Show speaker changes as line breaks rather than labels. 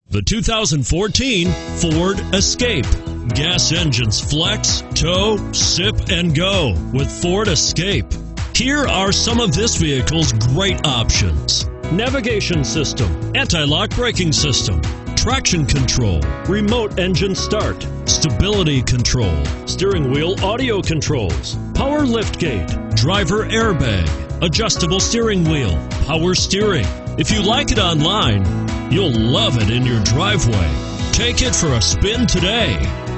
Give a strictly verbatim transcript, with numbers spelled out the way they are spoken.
The two thousand fourteen Ford Escape. Gas engines flex, tow, sip, and go with Ford Escape. Here are some of this vehicle's great options: navigation system, anti-lock braking system, traction control, remote engine start, stability control, steering wheel audio controls, power liftgate, driver airbag, adjustable steering wheel, power steering. If you like it online, you'll love it in your driveway. Take it for a spin today.